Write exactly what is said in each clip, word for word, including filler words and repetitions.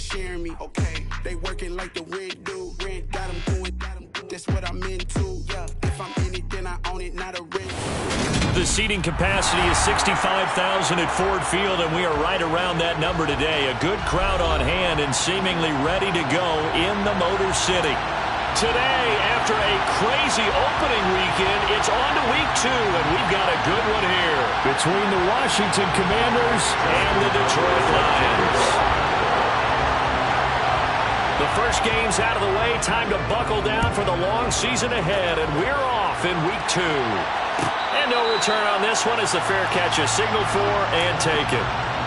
sharing me. Okay, they working like the rent do. Rent got them doing, got them doing. That's what I'm into. Yeah, if I'm in it, then I own it, not a rent. The seating capacity is sixty-five thousand at Ford Field, and we are right around that number today. A good crowd on hand and seemingly ready to go in the Motor City. Today, after a crazy opening weekend, it's on to week two, and we've got a good one here between the Washington Commanders and the Detroit Lions. The first game's out of the way. Time to buckle down for the long season ahead, and we're off in week two. And no return on this one as the fair catch is signaled for and taken.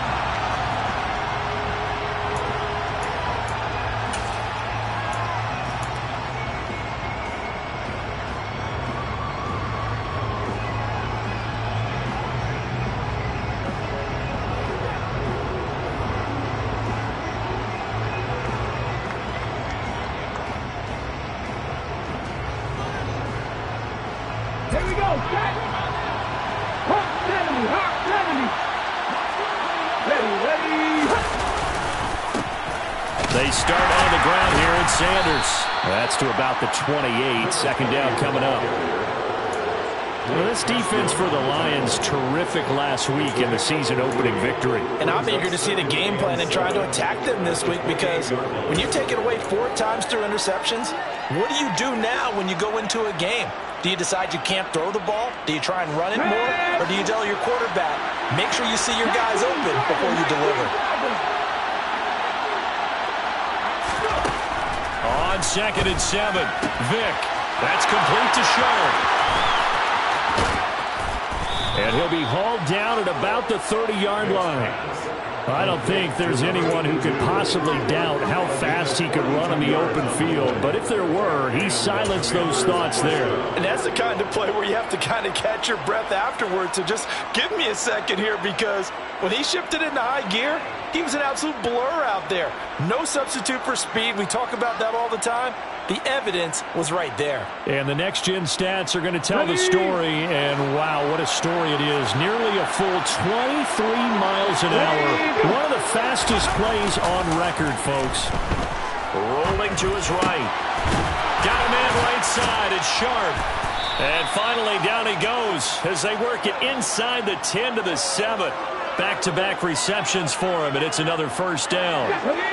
Here we go, set! Hot seventy, hot seventy! Ready, ready, hot! They start on the ground here at Sanders. That's to about the twenty-eight. Second down coming up. Well, this defense for the Lions, terrific last week in the season opening victory. And I'm eager to see the game plan and try to attack them this week, because when you take it away four times through interceptions, what do you do now when you go into a game? Do you decide you can't throw the ball? Do you try and run it more? Or do you tell your quarterback, make sure you see your guys open before you deliver? On second and seven, Vick. That's complete to Sharp. And he'll be hauled down at about the thirty-yard line. I don't think there's anyone who could possibly doubt how fast he could run on the open field. But if there were, he silenced those thoughts there. And that's the kind of play where you have to kind of catch your breath afterwards. So just give me a second here, because when he shifted into high gear, he was an absolute blur out there. No substitute for speed. We talk about that all the time. The evidence was right there. And the next-gen stats are going to tell the story. And, wow, what a story it is. Nearly a full twenty-three miles an hour. One of the fastest plays on record, folks. Rolling to his right. Got a man right side. It's Sharp. And finally, down he goes as they work it inside the ten to the seven. Back-to-back receptions for him, and it's another first down.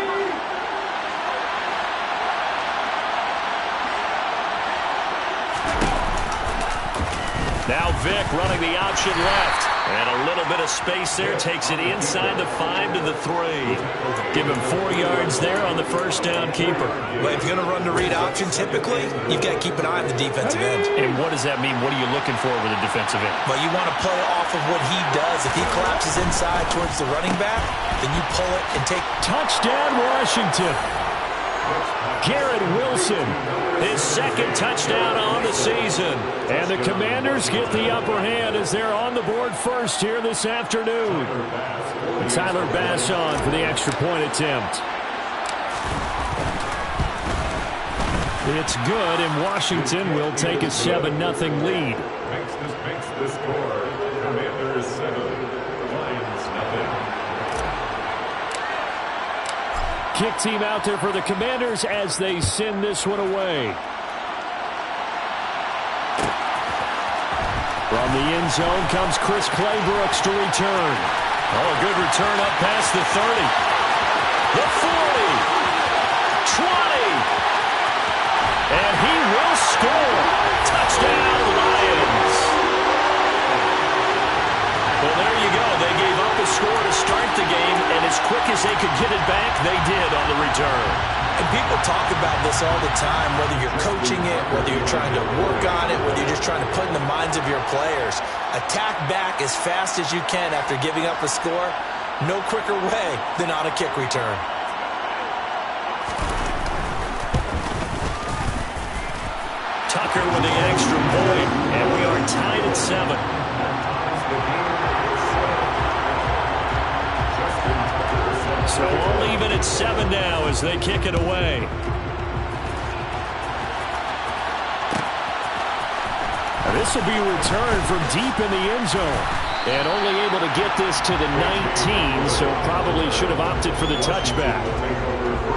Now Vick running the option left. And a little bit of space there. Takes it inside the five to the three. Give him four yards there on the first down keeper. Well, if you're going to run the read option, typically, you've got to keep an eye on the defensive end. And what does that mean? What are you looking for with a defensive end? Well, you want to play off of what he does. If he collapses inside towards the running back, then you pull it and take... Touchdown, Washington. Garrett Wilson, his second touchdown on the season. And the Commanders get the upper hand as they're on the board first here this afternoon. Tyler Bass on for the extra point attempt. It's good, and Washington will take a seven nothing lead. Makes this, makes this score. Commanders seven, Lions nothing. Kick team out there for the Commanders as they send this one away. From the end zone comes Chris Claybrooks to return. Oh, a good return up past the thirty. The forty. twenty. And he will score. Touchdown, Lions. Well, there you go. They gave up a score to start the game, and as quick as they could get it back, they did on the return. And people talk about this all the time, whether you're coaching it, whether you're trying to work on it, whether you're just trying to put in the minds of your players. Attack back as fast as you can after giving up a score. No quicker way than on a kick return. Tucker with the extra point, and we are tied at seven. So all even at seven now as they kick it away. Now this will be returned from deep in the end zone. And only able to get this to the nineteen, so probably should have opted for the touchback.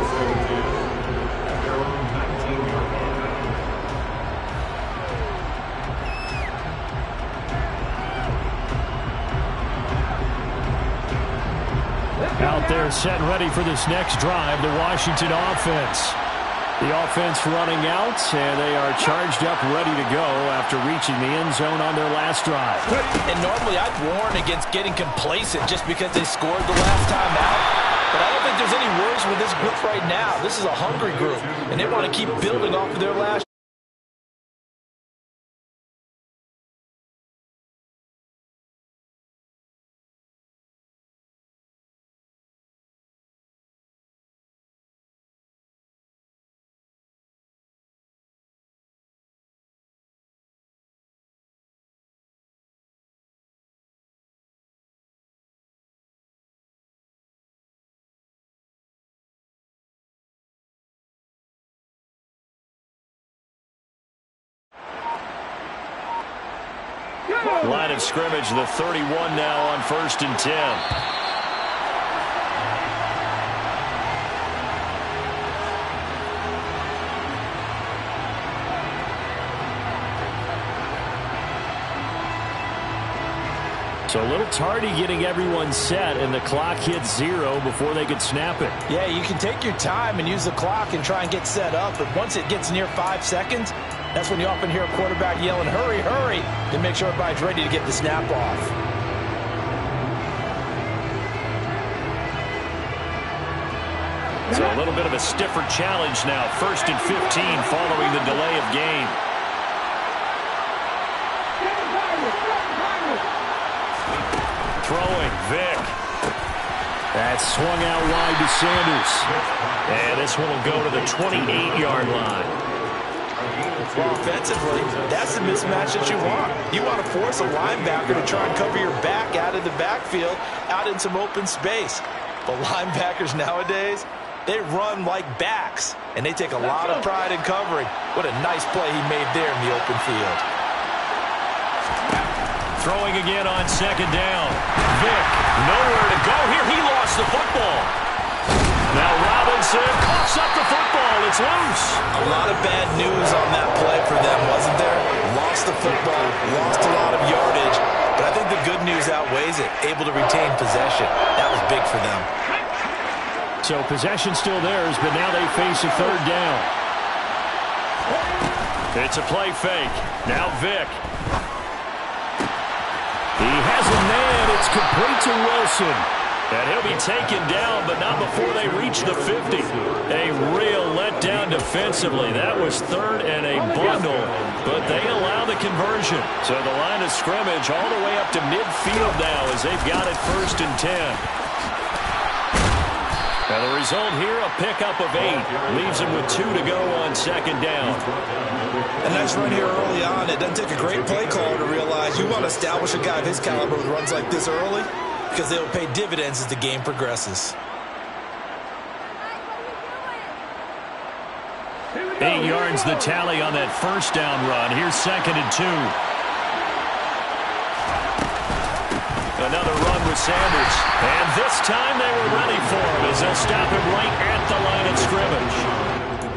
they're set and ready for this next drive, the Washington offense. The offense running out, and they are charged up, ready to go after reaching the end zone on their last drive. And normally I'd warn against getting complacent just because they scored the last time out. But I don't think there's any worries with this group right now. This is a hungry group, and they want to keep building off of their last. Line of scrimmage, the thirty-one now on first and ten. So a little tardy getting everyone set, and the clock hits zero before they could snap it. Yeah, you can take your time and use the clock and try and get set up, but once it gets near five seconds, that's when you often hear a quarterback yelling, hurry, hurry, to make sure everybody's ready to get the snap off. So a little bit of a stiffer challenge now. First and fifteen following the delay of game. Throwing, Vick. That's swung out wide to Sanders. And this one will go to the twenty-eight yard line. Well, offensively, that's the mismatch that you want. You want to force a linebacker to try and cover your back out of the backfield, out in some open space. But linebackers nowadays, they run like backs, and they take a lot of pride in covering. What a nice play he made there in the open field. Throwing again on second down. Vick, nowhere to go here. He lost the football. Now Robinson coughs up the football. It's loose. A lot of bad news on that play for them, wasn't there? Lost the football, lost a lot of yardage, but I think the good news outweighs it. Able to retain possession. That was big for them. So possession still theirs, but now they face a third down. It's a play fake. Now Vick. He has a man. It's complete to Wilson. And he'll be taken down, but not before they reach the fifty. A real letdown defensively. That was third and a bundle, but they allow the conversion. So the line of scrimmage all the way up to midfield now as they've got it first and ten. And the result here, a pickup of eight. Leaves them with two to go on second down. A nice run here early on. It doesn't take a great play caller to realize you want to establish a guy of his caliber with runs like this early, because they will pay dividends as the game progresses. Eight yards the tally on that first down run. Here's second and two. Another run with Sanders. And this time they were ready for him as they'll stop him right at the line of scrimmage.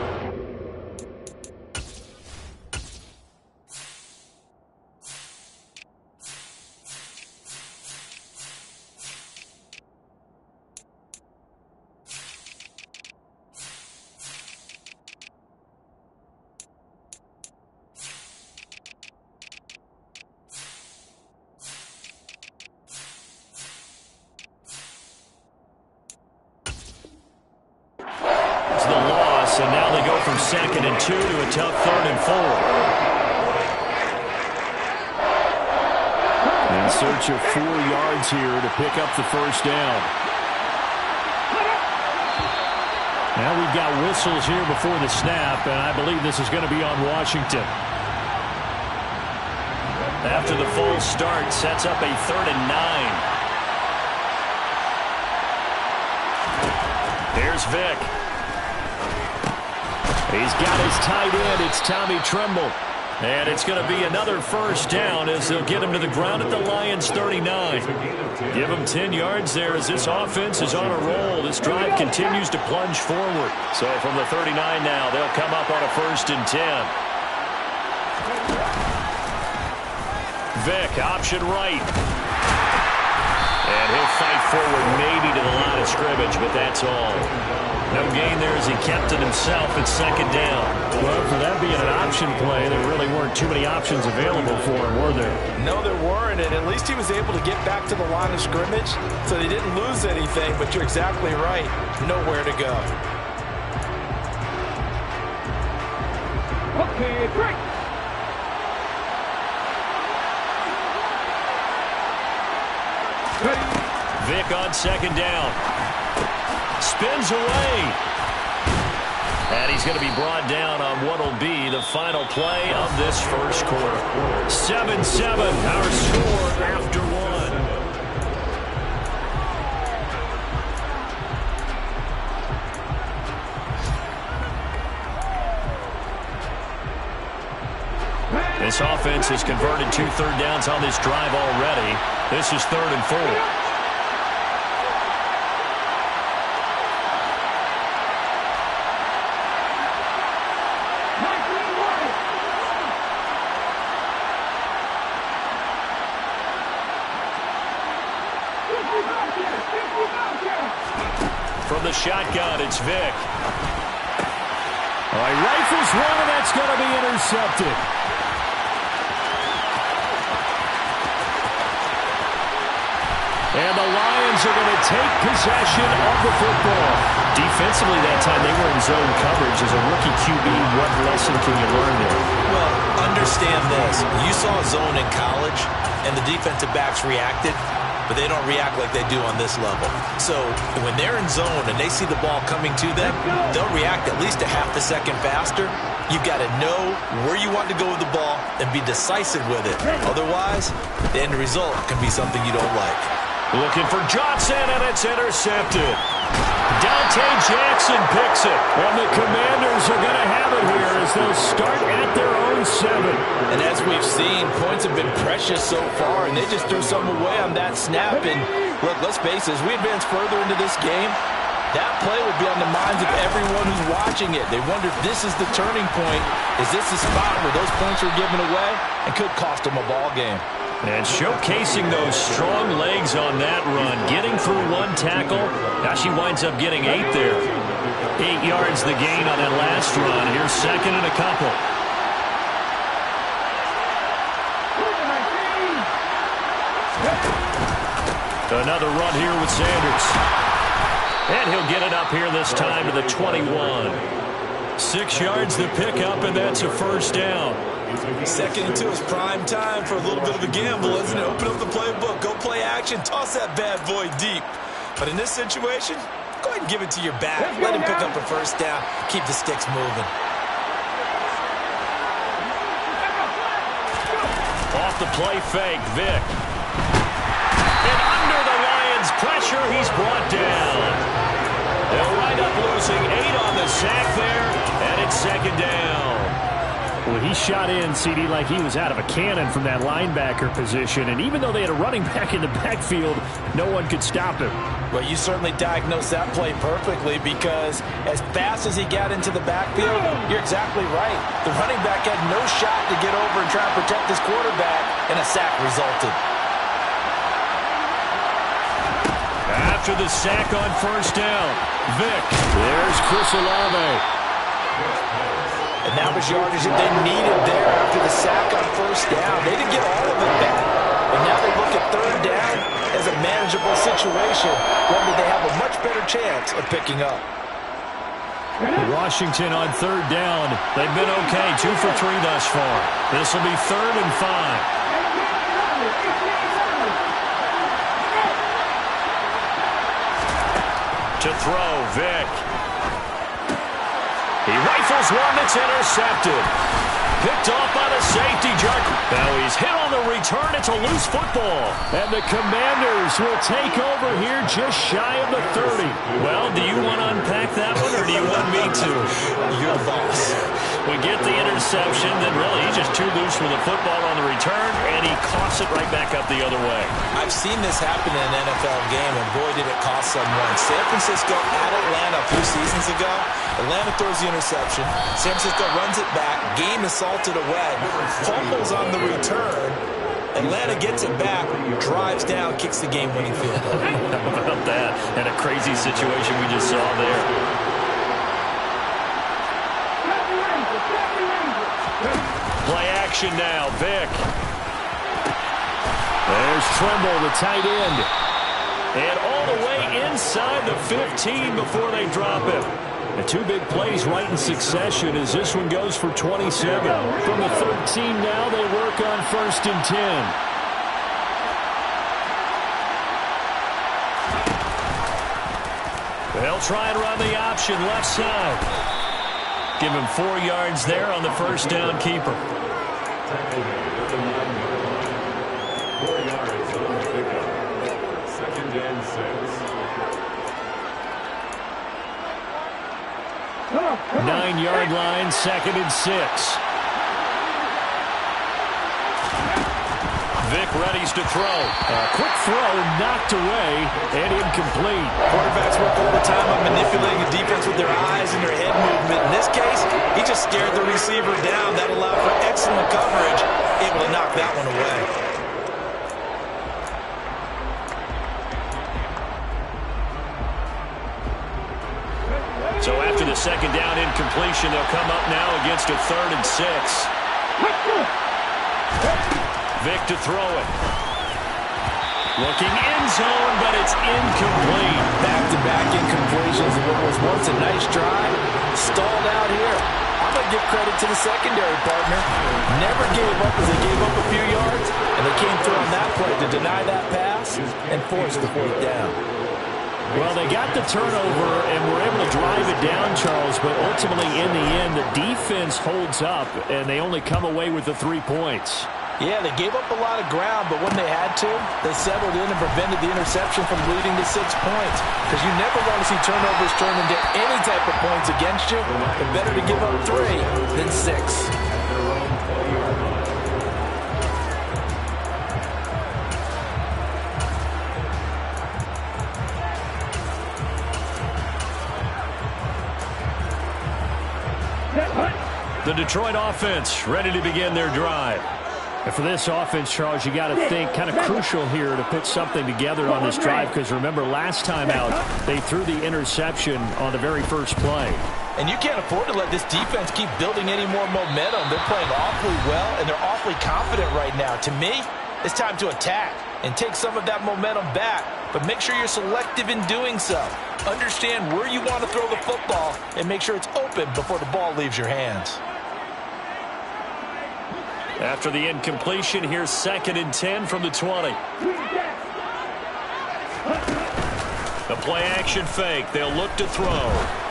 And now they go from second and two to a tough third and four. In search of four yards here to pick up the first down. Now we've got whistles here before the snap, and I believe this is going to be on Washington. After the false start, sets up a third and nine. Here's Vick. He's got his tight end. It's Tommy Tremble. And it's going to be another first down as they'll get him to the ground at the Lions' thirty-nine. Give him ten yards there as this offense is on a roll. This drive continues to plunge forward. So from the thirty-nine now, they'll come up on a first and ten. Vick, option right. And he'll fight forward maybe to the line of scrimmage, but that's all. No gain there as he kept it himself at second down. Well, for that being an option play, there really weren't too many options available for him, were there? No, there weren't, and at least he was able to get back to the line of scrimmage, so they didn't lose anything, but you're exactly right. Nowhere to go. Okay, break. Vick on second down. Spins away. And he's going to be brought down on what will be the final play of this first quarter. seven seven, our score after one. This offense has converted two third downs on this drive already. This is third and four. From the shotgun, it's Vick. All right, rifles one, and that's going to be intercepted. And the Lions are going to take possession of the football. Defensively that time, they were in zone coverage. As a rookie Q B, what lesson can you learn there? Well, understand this. You saw zone in college, and the defensive backs reacted, but they don't react like they do on this level. So when they're in zone and they see the ball coming to them, they'll react at least a half a second faster. You've got to know where you want to go with the ball and be decisive with it. Otherwise, the end result can be something you don't like. Looking for Johnson, and it's intercepted. Dante Jackson picks it. And the Commanders are going to have it here as they'll start at their own seven. And as we've seen, points have been precious so far, and they just threw some away on that snap. And look, let's face it, as we advance further into this game, that play will be on the minds of everyone who's watching it. They wonder if this is the turning point. Is this the spot where those points are given away and could cost them a ball game? And showcasing those strong legs on that run, getting through one tackle. Now she winds up getting eight there. Eight yards the gain on that last run. Here's second and a couple. Another run here with Sanders. And he'll get it up here this time to the twenty-one. Six yards the pickup, and that's a first down. Second and two is prime time for a little bit of a gamble, isn't it? Open up the playbook, go play action, toss that bad boy deep. But in this situation, go ahead and give it to your back. Let him pick up a first down. Keep the sticks moving. Off the play fake, Vick. And under the Lions' pressure, he's brought down. They'll wind up losing eight on the sack there, and it's second down. Well, he shot in, C D, like he was out of a cannon from that linebacker position. And even though they had a running back in the backfield, no one could stop him. Well, you certainly diagnosed that play perfectly, because as fast as he got into the backfield, you're exactly right. The running back had no shot to get over and try to protect his quarterback, and a sack resulted. After the sack on first down, Vick. There's Chris Olave. And that was yardage that they needed there after the sack on first down. They didn't get all of it back. And now they look at third down as a manageable situation, one that they have a much better chance of picking up. Washington on third down. They've been okay, two for three thus far. This will be third and five. To throw, Vick. He rifles one that's intercepted. Picked off by the safety, Jark. Now he's hit on the return. It's a loose football. And the Commanders will take over here just shy of the thirty. Well, do you want to unpack that one, or do you want me to? You're the boss. We get the interception, then really he's just too loose with the football on the return, and he coughs it right back up the other way. I've seen this happen in an N F L game, and boy, did it cost someone. San Francisco at Atlanta a few seasons ago. Atlanta throws the interception. San Francisco runs it back. Game is salted away. Fumbles on the return. Atlanta gets it back, drives down, kicks the game-winning field goal. How about that? And a crazy situation we just saw there. Play action now, Vic. There's Trimble, the tight end. And all the way inside the fifteen before they drop him. The two big plays right in succession as this one goes for twenty-seven. From the thirteen now, they work on first and ten. They'll try and run the option left side. Give him four yards there on the first down keeper. Four yards on the pickup. Second and six. Nine-yard line, second and six. Vic readies to throw. A quick throw knocked away and incomplete. Quarterbacks work all the time on manipulating the defense with their eyes and their head movement. In this case, he just scared the receiver down. That allowed for excellent coverage, able to knock that one away. So after the second down incompletion, they'll come up now against a third and six. Vic to throw it. Looking end zone, but it's incomplete. Back-to-back incompletions of what was once a nice drive. Stalled out here. I'm going to give credit to the secondary partner. Never gave up as they gave up a few yards, and they came through on that play to deny that pass and force the fourth down. Well, they got the turnover and were able to drive it down, Charles, but ultimately in the end, the defense holds up, and they only come away with the three points. Yeah, they gave up a lot of ground, but when they had to, they settled in and prevented the interception from leading to six points. Because you never want to see turnovers turn into any type of points against you. But better to give up three than six. The Detroit offense ready to begin their drive. And for this offense, Charles, you got to think kind of crucial here to put something together on this drive because remember last time out they threw the interception on the very first play. And you can't afford to let this defense keep building any more momentum. They're playing awfully well and they're awfully confident right now. To me, it's time to attack and take some of that momentum back. But make sure you're selective in doing so. Understand where you want to throw the football and make sure it's open before the ball leaves your hands. After the incompletion, here's second and ten from the twenty. The play action fake. They'll look to throw.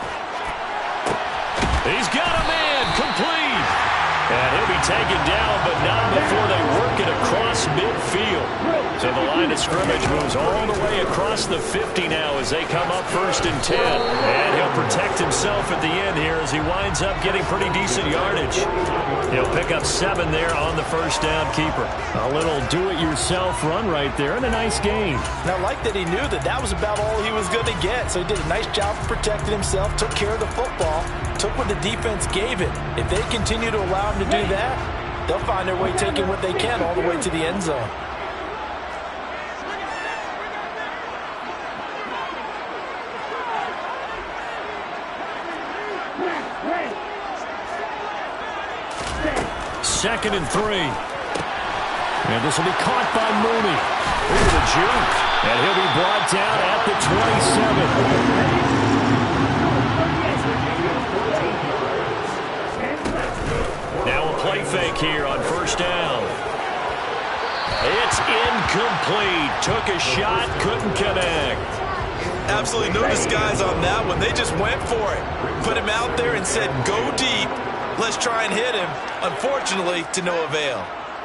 He's got a man complete. And he'll be taken down, but not before they work it across midfield. So the line of scrimmage moves all the way across the fifty now as they come up first and ten. And he'll protect himself at the end here as he winds up getting pretty decent yardage. He'll pick up seven there on the first down keeper. A little do-it-yourself run right there and a nice gain. And I like that he knew that that was about all he was going to get. So he did a nice job of protecting himself, took care of the football, took what the defense gave it. If they continue to allow him to do that, they'll find their way taking what they can all the way to the end zone. Second and three. And this will be caught by Mooney. Into the juke. And he'll be brought down at the twenty-seven. Now a play fake here on first down. It's incomplete. Took a shot, couldn't connect. Absolutely no disguise on that one. They just went for it. Put him out there and said, go deep. Let's try and hit him. Unfortunately, to no avail.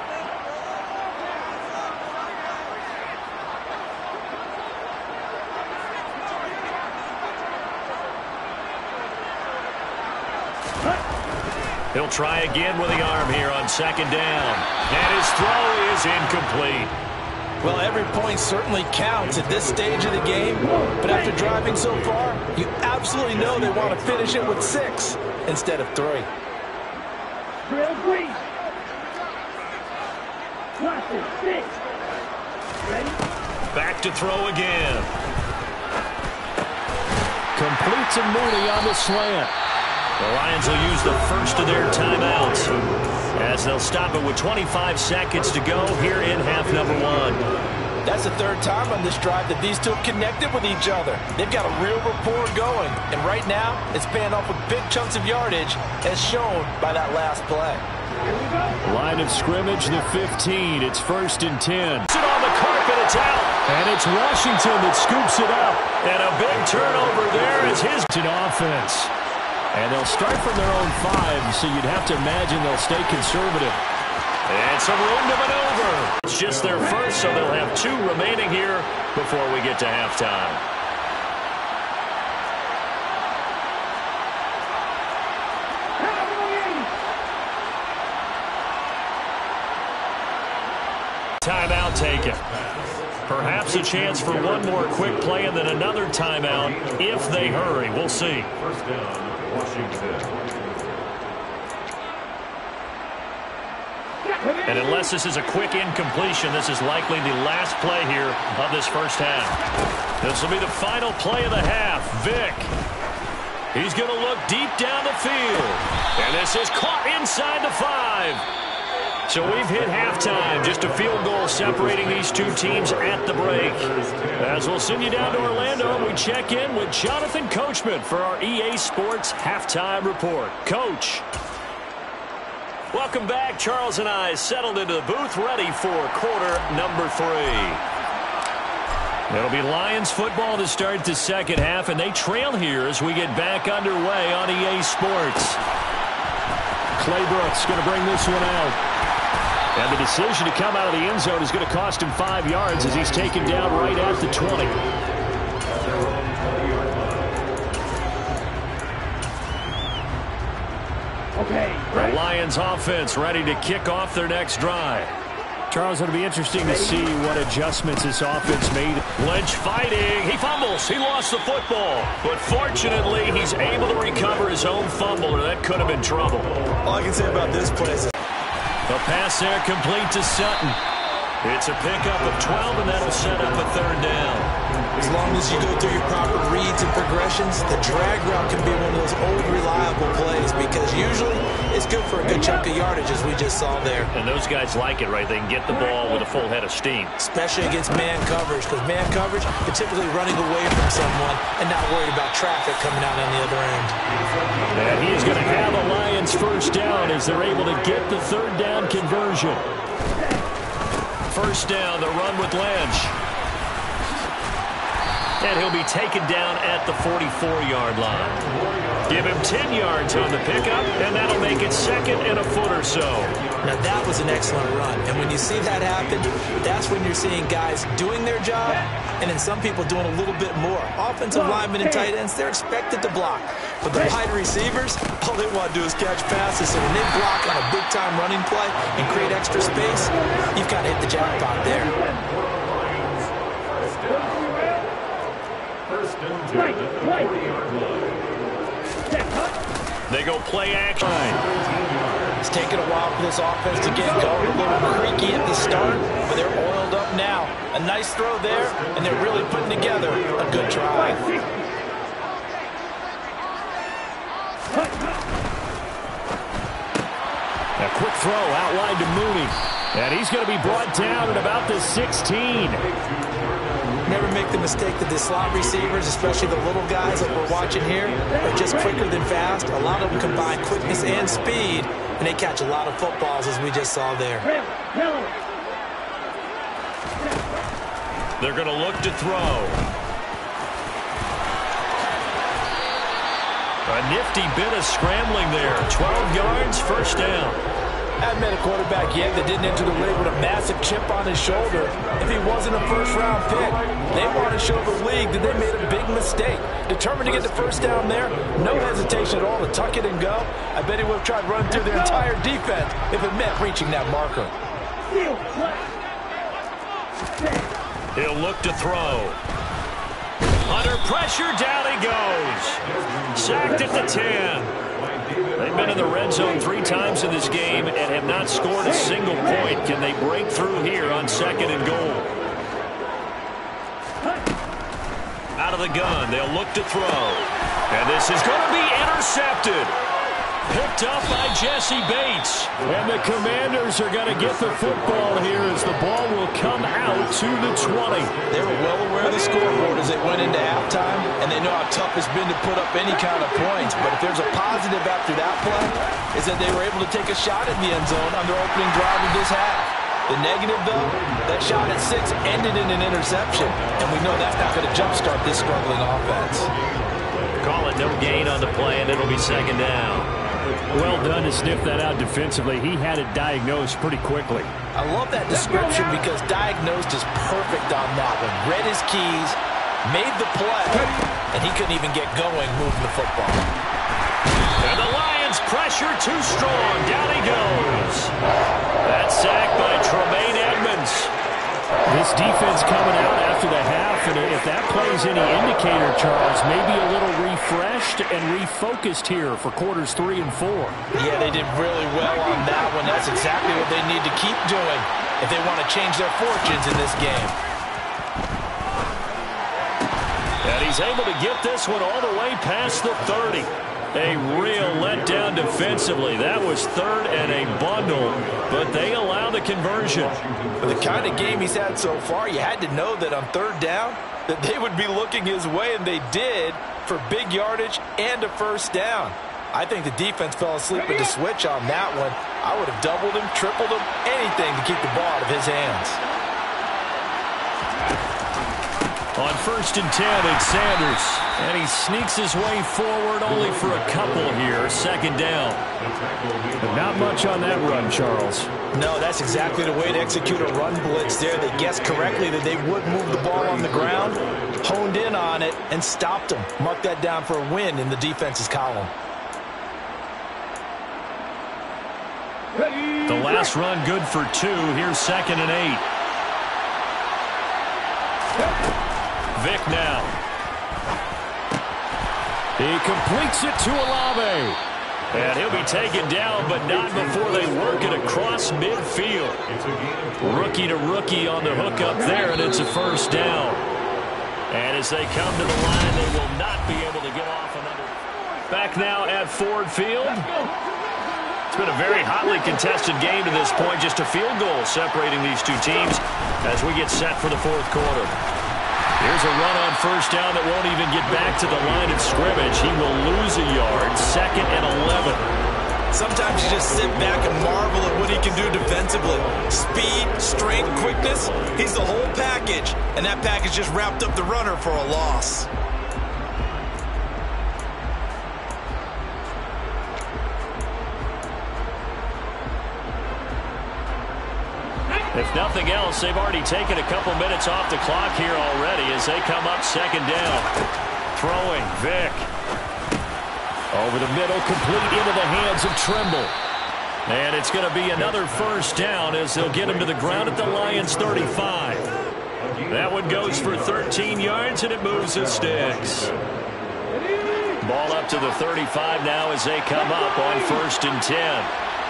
He'll try again with the arm here on second down. And his throw is incomplete. Well, every point certainly counts at this stage of the game. But after driving so far, you absolutely know they want to finish it with six instead of three. Back to throw again. Complete to Mooney on the slant. The Lions will use the first of their timeouts as they'll stop it with twenty-five seconds to go here in half number one. That's the third time on this drive that these two have connected with each other. They've got a real rapport going, and right now it's paying off with big chunks of yardage as shown by that last play. Line of scrimmage, the fifteen. It's first and ten. It's on the carpet, it's out. And it's Washington that scoops it up. And a big turnover there is his offense. And they'll start from their own five, so you'd have to imagine they'll stay conservative. And some room to maneuver. It's just their first, so they'll have two remaining here before we get to halftime. Timeout taken. Perhaps a chance for one more quick play and then another timeout if they hurry. We'll see. First down, Washington. And unless this is a quick incompletion, this is likely the last play here of this first half. This will be the final play of the half. Vick. He's going to look deep down the field. And this is caught inside the five. So we've hit halftime. Just a field goal separating these two teams at the break. As we'll send you down to Orlando, we check in with Jonathan Coachman for our E A Sports Halftime Report. Coach. Welcome back. Charles and I settled into the booth ready for quarter number three. It'll be Lions football to start the second half, and they trail here as we get back underway on E A Sports. Clay Brooks going to bring this one out. And the decision to come out of the end zone is going to cost him five yards as he's taken down right at the twenty. Okay. The Lions offense ready to kick off their next drive. Charles, it'll be interesting to see what adjustments this offense made. Lynch fighting. He fumbles. He lost the football. But fortunately, he's able to recover his own fumble, or that could have been trouble. All I can say about this play is the pass there complete to Sutton. It's a pickup of twelve, and that'll set up a third down. as long as you go through your proper reads and progressions, the drag route can be one of those old reliable plays because usually it's good for a good chunk of yardage as we just saw there. And those guys like it, right? They can get the ball with a full head of steam. Especially against man coverage, because man coverage, you're typically running away from someone and not worried about traffic coming out on the other end. And he's going to have a Lions first down as they're able to get the third down conversion. First down, the run with Lynch. And he'll be taken down at the forty-four-yard line. Give him ten yards on the pickup, and that'll make it second and a foot or so. Now, that was an excellent run. And when you see that happen, that's when you're seeing guys doing their job, and then some people doing a little bit more. Offensive linemen and tight ends, they're expected to block. But the wide receivers, all they want to do is catch passes. So when they block on a big-time running play and create extra space, you've got to hit the jackpot there. They go play action. It's taken a while for this offense to get going. A little creaky at the start, but they're oiled up now. A nice throw there, and they're really putting together a good drive. A quick throw out wide to Mooney. And he's going to be brought down at about the sixteen. Never make the mistake that the slot receivers, especially the little guys like we're watching here, are just quicker than fast. A lot of them combine quickness and speed, and they catch a lot of footballs, as we just saw there. They're going to look to throw. A nifty bit of scrambling there. twelve yards, first down. I haven't met a quarterback yet that didn't enter the league with a massive chip on his shoulder. If he wasn't a first-round pick, they want to show the league that they made a big mistake. Determined to get the first down there, no hesitation at all to tuck it and go. I bet he would have tried running through their entire defense if it meant reaching that marker. He'll look to throw. Under pressure, down he goes. Sacked at the ten. They They've been in the red zone three times in this game and have not scored a single point. Can they break through here on second and goal? Out of the gun, they'll look to throw. And this is going to be intercepted. Picked up by Jesse Bates. And the Commanders are going to get the football here as the ball will come out to the twenty. They were well aware of the scoreboard as they went into halftime, and they know how tough it's been to put up any kind of points. But if there's a positive after that play, is that they were able to take a shot at the end zone on their opening drive of this half. The negative, though, that shot at six ended in an interception, and we know that's not going to jumpstart this struggling offense. Call it no gain on the play, and it'll be second down. Well done to sniff that out defensively. He had it diagnosed pretty quickly. I love that description because diagnosed is perfect on that one. Read his keys, made the play, and he couldn't even get going moving the football. And the Lions pressure too strong. Down he goes. That sack by Tremaine Edmonds. This defense coming out after the half, and if that plays any indicator, Charles, maybe a little refreshed and refocused here for quarters three and four. Yeah, they did really well on that one. That's exactly what they need to keep doing if they want to change their fortunes in this game. And he's able to get this one all the way past the thirty. A real letdown defensively. That was third and a bundle, but they allow the conversion. For the kind of game he's had so far, you had to know that on third down that they would be looking his way, and they did, for big yardage and a first down. I think the defense fell asleep at the switch on that one. I would have doubled him, tripled him, anything to keep the ball out of his hands. On first and ten, it's Sanders. And he sneaks his way forward only for a couple here. Second down. But not much on that run, Charles. No, that's exactly the way to execute a run blitz there. They guessed correctly that they would move the ball on the ground, honed in on it, and stopped them. Mark that down for a win in the defense's column. The last run good for two. Here's second and eight. Vic now. He completes it to Olave. And he'll be taken down, but not before they work it across midfield. Rookie to rookie on the hook up there, and it's a first down. And as they come to the line, they will not be able to get off another. Back now at Ford Field. It's been a very hotly contested game to this point. Just a field goal separating these two teams as we get set for the fourth quarter. Here's a run on first down that won't even get back to the line of scrimmage. He will lose a yard. Second and eleven. Sometimes you just sit back and marvel at what he can do defensively. Speed, strength, quickness. He's the whole package. And that package just wrapped up the runner for a loss. If nothing else, they've already taken a couple minutes off the clock here already as they come up second down. Throwing, Vic. Over the middle, complete into the hands of Trimble. And it's going to be another first down as they'll get him to the ground at the Lions' thirty-five. That one goes for thirteen yards, and it moves the sticks. Ball up to the thirty-five now as they come up on first and ten.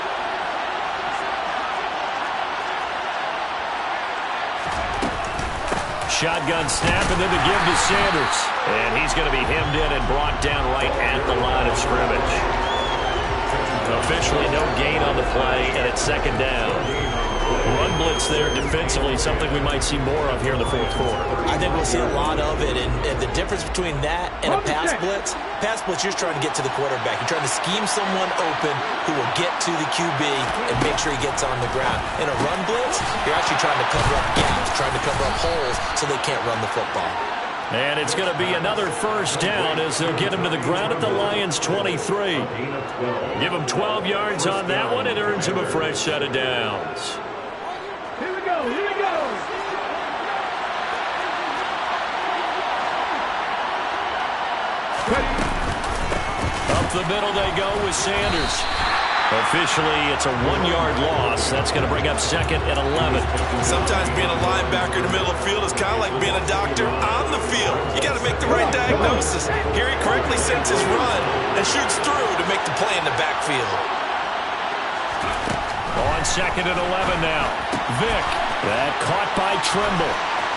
Shotgun snap, and then the give to Sanders. And he's going to be hemmed in and brought down right at the line of scrimmage. Officially no gain on the play, and it's second down. Run blitz there defensively, something we might see more of here in the fourth quarter. I think we'll see a lot of it, and, and the difference between that and a pass blitz, pass blitz, you're trying to get to the quarterback. You're trying to scheme someone open who will get to the Q B and make sure he gets on the ground. In a run blitz, you're actually trying to cover up gaps, trying to cover up holes so they can't run the football. And it's going to be another first down as they'll get him to the ground at the Lions' twenty-three. Give him twelve yards on that one. It earns him a fresh set of downs. Here we go, here we go. Up the middle they go with Sanders. Officially, it's a one-yard loss. That's going to bring up second and eleven. Sometimes being a linebacker in the middle of the field is kind of like being a doctor on the field. You got to make the right diagnosis. Here he correctly sends his run and shoots through to make the play in the backfield. On second and eleven now. Vick. That caught by Trimble.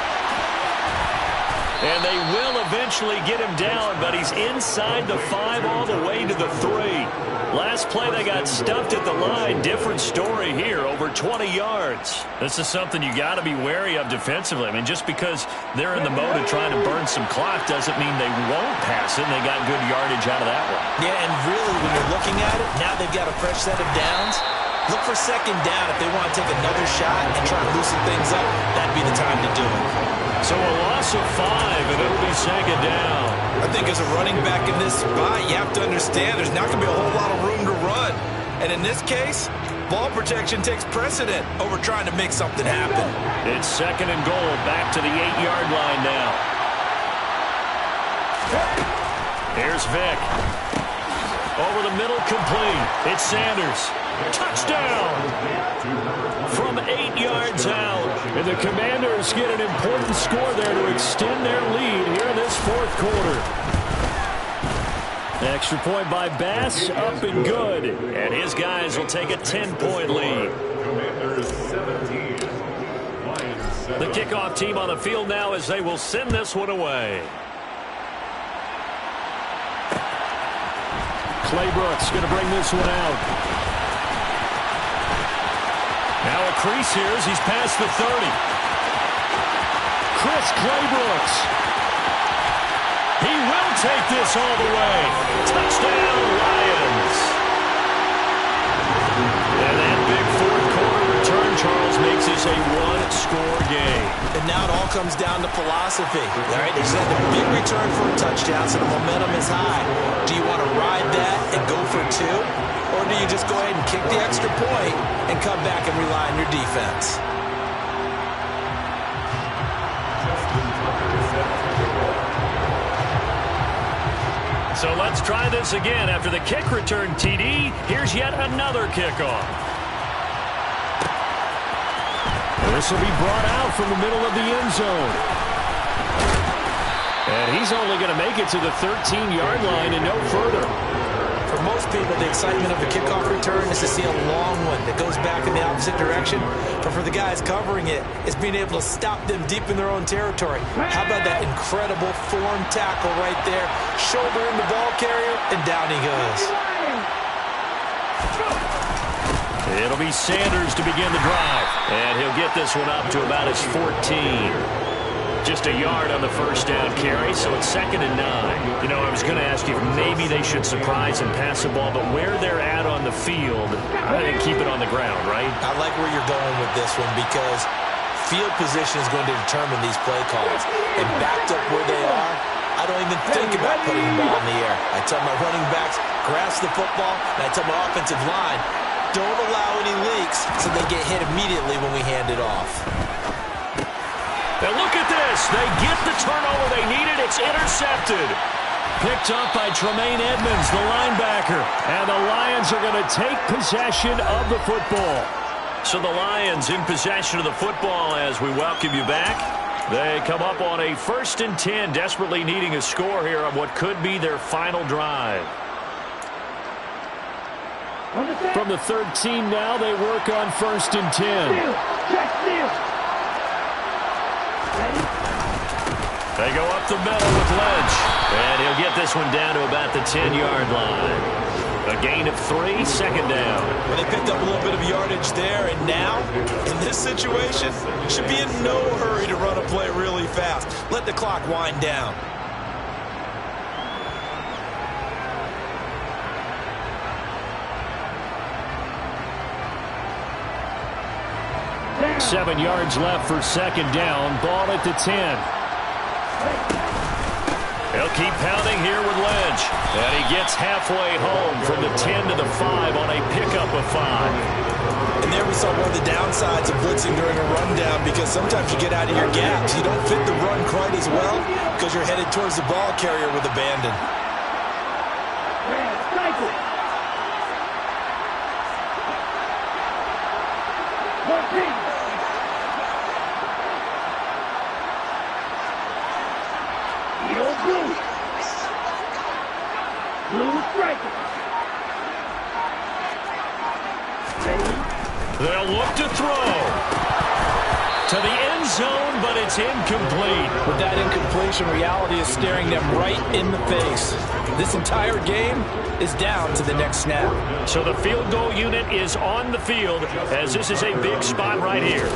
And they will eventually get him down, but he's inside the five all the way to the three. Last play, they got stuffed at the line. Different story here, over twenty yards. This is something you got to be wary of defensively. I mean, just because they're in the mode of trying to burn some clock doesn't mean they won't pass it, and they got good yardage out of that one. Yeah, and really, when you're looking at it, now they've got a fresh set of downs. Look for second down if they want to take another shot and try and loosen things up. That'd be the time to do it. So a loss of five, and it'll be second down. I think as a running back in this spot, you have to understand there's not going to be a whole lot of room to run. And in this case, ball protection takes precedent over trying to make something happen. It's second and goal, back to the eight-yard line now. Here's Vick. Over the middle, complete. It's Sanders. Touchdown! From eight yards out. And the Commanders get an important score there to extend their lead here in this fourth quarter. Extra point by Bass, up and good. And his guys will take a ten-point lead. Commanders seventeen. Lions seven. The kickoff team on the field now as they will send this one away. Claybrooks going to bring this one out. Now a crease here as he's past the thirty. Chris Claybrooks. He will take this all the way. Touchdown, Lions. And that big fourth quarter return, Charles, makes this a one-score game. And now it all comes down to philosophy. All right, they send a big return for a touchdown, so the momentum is high. Do you want to ride that and go for two? Or do you just go ahead and kick the extra point and come back and rely on your defense? So let's try this again. After the kick return T D, here's yet another kickoff. This will be brought out from the middle of the end zone. And he's only going to make it to the thirteen-yard line and no further. For most people, the excitement of a kickoff return is to see a long one that goes back in the opposite direction. But for the guys covering it, it's being able to stop them deep in their own territory. How about that incredible form tackle right there? Shoulder in the ball carrier, and down he goes. It'll be Sanders to begin the drive. And he'll get this one up to about his fourteen. Just a yard on the first down carry, so it's second and nine. You know, I was going to ask you if maybe they should surprise and pass the ball, but where they're at on the field, I think keep it on the ground, right? I like where you're going with this one because field position is going to determine these play calls. And backed up where they are, I don't even think about putting the ball in the air. I tell my running backs, grasp the football, and I tell my offensive line, don't allow any leaks so they get hit immediately when we hand it off. And look at this. They get the turnover they needed. It's intercepted. Picked up by Tremaine Edmonds, the linebacker. And the Lions are going to take possession of the football. So the Lions in possession of the football as we welcome you back. They come up on a first and ten, desperately needing a score here on what could be their final drive. From the thirteen now, they work on first and ten. They go up the middle with Lynch. And he'll get this one down to about the ten-yard line. A gain of three, second down. Well, they picked up a little bit of yardage there, and now, in this situation, should be in no hurry to run a play really fast. Let the clock wind down. Seven yards left for second down. Ball at the ten. He'll keep pounding here with Lynch. And he gets halfway home from the ten to the five on a pickup of five. And there we saw one of the downsides of blitzing during a rundown because sometimes you get out of your gaps. You don't fit the run quite as well because you're headed towards the ball carrier with abandon. They'll look to throw. To the end zone, but it's incomplete. With that incompletion, reality is staring them right in the face. This entire game is down to the next snap. So the field goal unit is on the field as this is a big spot right here.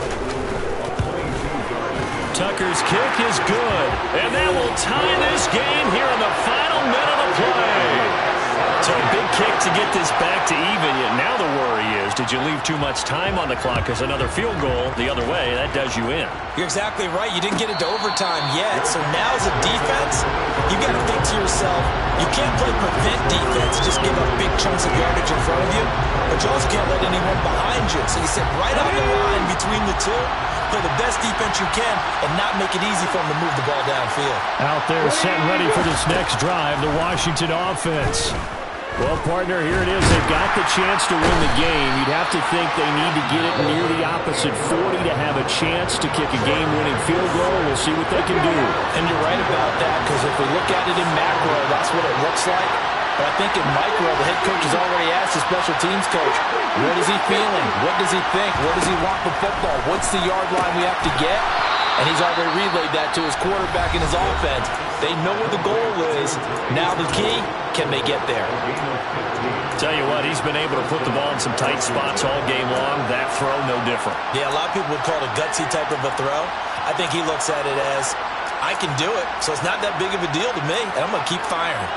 Tucker's kick is good, and that will tie this game here in the final minute of play. So a big kick to get this back to even. Yet now the worry is, did you leave too much time on the clock? Because another field goal the other way, that does you in. You're exactly right. You didn't get it to overtime yet. So now as a defense, you got to think to yourself, you can't play prevent defense, just give up big chunks of yardage in front of you. But you also can't let anyone behind you. So you sit right on the line between the two, play the best defense you can, and not make it easy for them to move the ball downfield. Out there set ready for this next drive, the Washington offense. Well, partner, here it is. They've got the chance to win the game. You'd have to think they need to get it near the opposite forty to have a chance to kick a game-winning field goal. We'll see what they can do. And you're right about that, because if we look at it in macro, that's what it looks like. But I think in micro, the head coach has already asked the special teams coach, what is he feeling? What does he think? What does he want for football? What's the yard line we have to get? And he's already relayed that to his quarterback and his offense. They know what the goal is. Now the key, can they get there? Tell you what, he's been able to put the ball in some tight spots all game long. That throw, no different. Yeah, a lot of people would call it a gutsy type of a throw. I think he looks at it as, I can do it, so it's not that big of a deal to me, and I'm going to keep firing.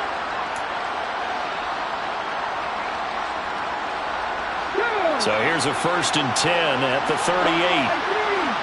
So here's a first and ten at the thirty-eight.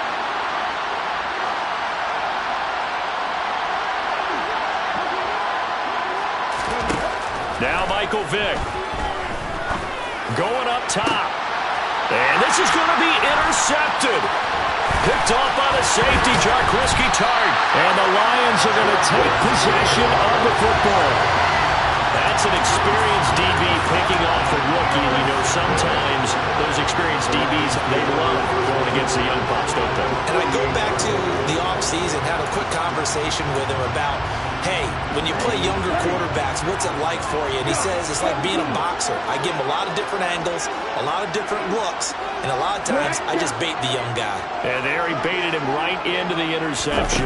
Now Michael Vick going up top. And this is going to be intercepted. Picked off by the safety, Jaquiski Tartt. And the Lions are going to take possession of the football. That's an experienced D B picking off a rookie. And you know sometimes those experienced D Bs, they love going against the young pups, don't they? And I go back to the offseason, had a quick conversation with him about, hey, when you play younger quarterbacks, what's it like for you? And he says it's like being a boxer. I give him a lot of different angles, a lot of different looks, and a lot of times I just bait the young guy. And there he baited him right into the interception.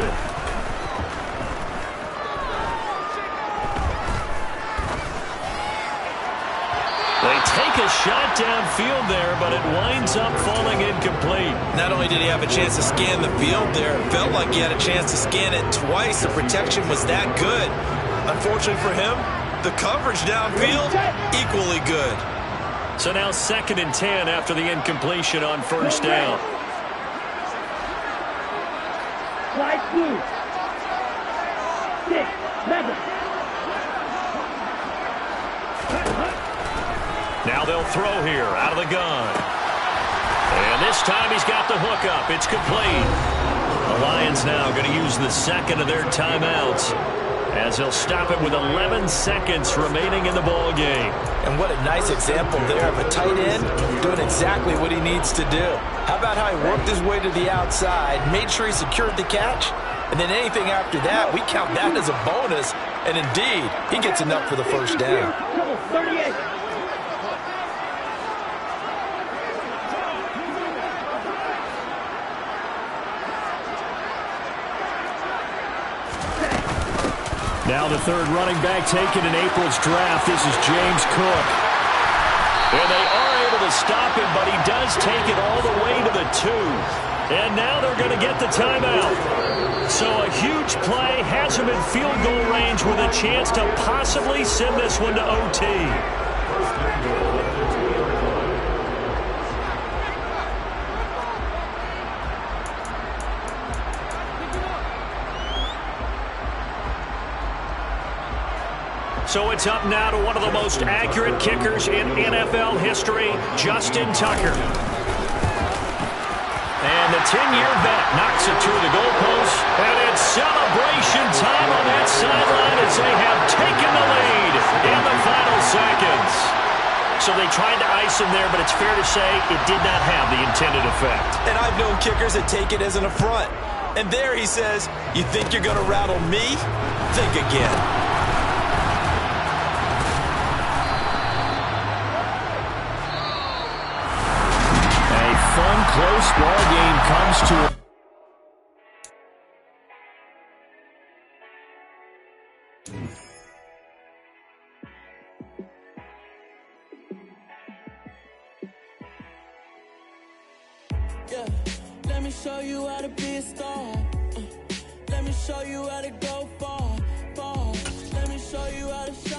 They take a shot downfield there, but it winds up falling incomplete. Not only did he have a chance to scan the field there, it felt like he had a chance to scan it twice. The protection was that good. Unfortunately for him, the coverage downfield, equally good. So now second and ten after the incompletion on first down. Slide two. Six. Seven. Now they'll throw here out of the gun. And this time he's got the hook up. It's complete. The Lions now going to use the second of their timeouts as they'll stop it with eleven seconds remaining in the ball game. And what a nice example there of a tight end doing exactly what he needs to do. How about how he worked his way to the outside, made sure he secured the catch, and then anything after that, we count that as a bonus. And indeed, he gets enough for the first down. thirty-eight. Now the third running back taken in April's draft. This is James Cook. And they are able to stop him, but he does take it all the way to the two. And now they're going to get the timeout. So a huge play has him in field goal range with a chance to possibly send this one to O T. So it's up now to one of the most accurate kickers in N F L history, Justin Tucker. And the ten-year vet knocks it through the goalpost. And it's celebration time on that sideline as they have taken the lead in the final seconds. So they tried to ice him there, but it's fair to say it did not have the intended effect. And I've known kickers that take it as an affront. And there he says, you think you're going to rattle me? Think again. close ball game comes to a Yeah, let me show you how to be a star. Uh, let me show you how to go far, far. Let me show you how to